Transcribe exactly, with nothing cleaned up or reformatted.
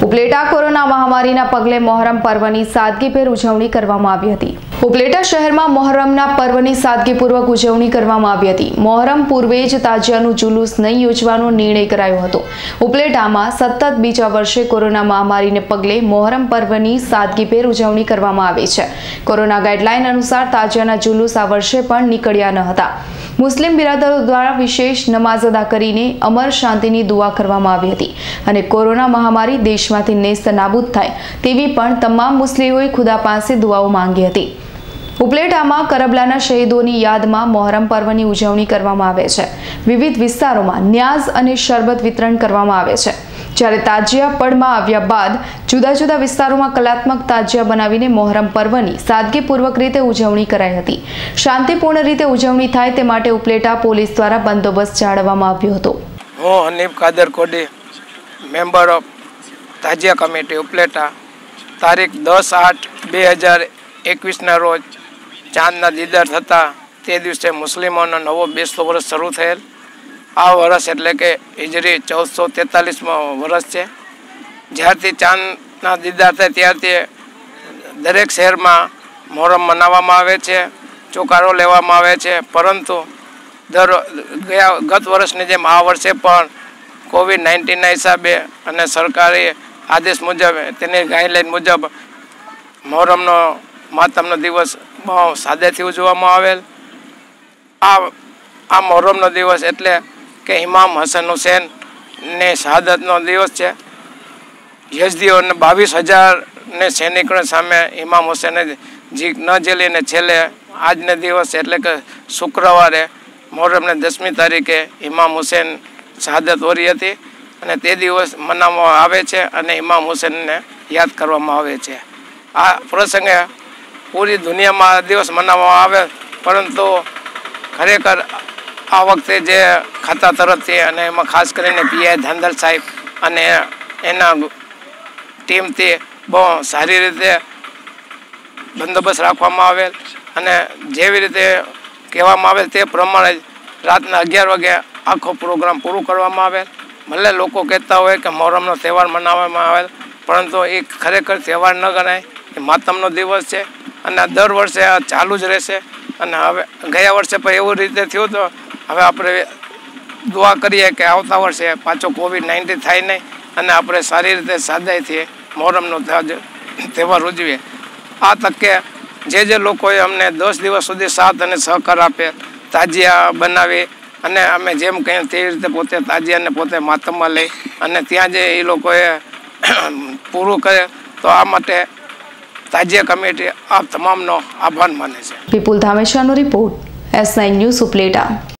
Upleta corona મહામારીના પગલે મોહરમ પર્વની સાદગીભેર ઉજવણી કરવામાં આવી હતી। ઉપલેટા શહેરમાં મોહરમના પર્વની સાદગીપૂર્વક ઉજવણી કરવામાં આવી હતી। મોહરમ પૂર્વે જ તાજિયાનું જુલુસ નહીં યોજવાનો નિર્ણય કરાયો હતો। ઉપલેટામાં સતત બીજા વર્ષે કોરોના મહામારીને પગલે મોહરમ પર્વની સાદગીભેર ઉજવણી કરવામાં આવે છે। કોરોના ગાઈડલાઈન અનુસાર તાજિયાના જુલુસ આ વર્ષે પણ નીકળ્યા ન હતા। મુસ્લિમ બિરાદરો દ્વારા વિશેષ નમાઝ અદા કરીને અમર શાંતિની દુઆ કરવામાં આવી હતી અને કોરોના મહામારી દેશમાંથી નેસ્ત નાબૂદ થાય તેવી પણ તમામ મુસ્લિમોએ ખુદા પાસે દુઆઓ માંગી હતી। ઉપલેટામાં કરબલાના શહીદોની યાદમાં મોહરમ પર્વની ઉજવણી કરવામાં આવે છે। વિવિધ વિસ્તારોમાં ન્યાઝ અને શરબત વિતરણ કરવામાં આવે છે। જ્યારે તાજિયા પડમાં આવ્યા બાદ જુદા જુદા વિસ્તારોમાં કલાત્મક તાજિયા બનાવીને મોહરમ પર્વની સાદગીપૂર્વક રીતે ઉજવણી કરાઈ હતી। શાંતિપૂર્ણ રીતે ઉજવણી થાય તે માટે ઉપલેટા પોલીસ દ્વારા બંદોબસ્ત જાળવવામાં આવ્યો હતો। હું Hanif Kadar Kodi, member of Tajiya committee Upleta, તારીખ દસ આઠ બે હજાર એકવીસના રોજ ચાંદના દીદાર થતા તે દિવસે મુસ્લિમોનો નવો બેસતો વર્ષ શરૂ થયેલ। આ વર્ષ એટલે કે હિજરી ચૌદસો તેતાલીસમાં વર્ષ છે। જ્યારથી ચાંદના દીદાર થાય ત્યારથી દરેક શહેરમાં મોહરમ મનાવવામાં આવે છે, ચોકારો લેવામાં આવે છે। પરંતુ દર ગયા ગત વર્ષની જેમ આ વર્ષે પણ કોવિડ નાઇન્ટીનના હિસાબે અને સરકારી આદેશ મુજબ તેની ગાઈડલાઈન મુજબ મોહરમનો માતમનો દિવસ બહુ સાદેથી ઉજવવામાં આવેલ। આ આ મોહરમનો દિવસ એટલે કે ઇમામ હસન હુસૈન ને શહાદતનો દિવસ છે। યઝદીઓને બાવીસ હજારને સૈનિકોની સામે ઇમામ હુસૈને જીત ન ઝેલીને છેલ્લે આજને દિવસ એટલે કે શુક્રવારે મોહરમને દસમી તારીખે ઇમામ હુસૈન શહાદત વરી હતી અને તે દિવસ મનાવવામાં આવે છે અને ઇમામ હુસૈનને યાદ કરવામાં આવે છે। આ પ્રસંગે પૂરી દુનિયામાં આ દિવસ મનાવવામાં આવે, પરંતુ ખરેખર આ વખતે જે ખાતા તરફથી અને એમાં ખાસ કરીને પીઆઈ ધાંધલ સાહેબ અને એના ટીમથી બહુ સારી રીતે બંદોબસ્ત રાખવામાં આવેલ અને જેવી રીતે કહેવામાં આવેલ તે પ્રમાણે રાતના અગિયાર વાગે આખો પ્રોગ્રામ પૂરું કરવામાં આવેલ। ભલે લોકો કહેતા હોય કે મોહરમનો તહેવાર મનાવવામાં આવેલ, પરંતુ એ ખરેખર તહેવાર ન ગણાય, એ માતમનો દિવસ છે અને દર વર્ષે આ ચાલુ જ રહેશે। અને હવે ગયા વર્ષે પણ એવું રીતે થયું તો હવે આપણે દુઆ કરીએ કે આવતા વર્ષે પાછો કોવિડ નાઇન્ટીન થાય નહીં અને આપણે સારી રીતે સાદાઈથી મોહરમનો તહેવાર ઉજવીએ। આ તકે જે જે લોકોએ અમને દસ દિવસ સુધી સાથ અને સહકાર આપે, તાજિયા બનાવી અને અમે જેમ કહીએ તેવી રીતે પોતે તાજિયાને પોતે માતમમાં લઈ અને ત્યાં જે એ લોકોએ પૂરું કરે, તો આ માટે તાજિયા કમિટી આપ તમામનો આભાર માને છે। વિપુલ ધામેશાનો report, S nine news Upleta.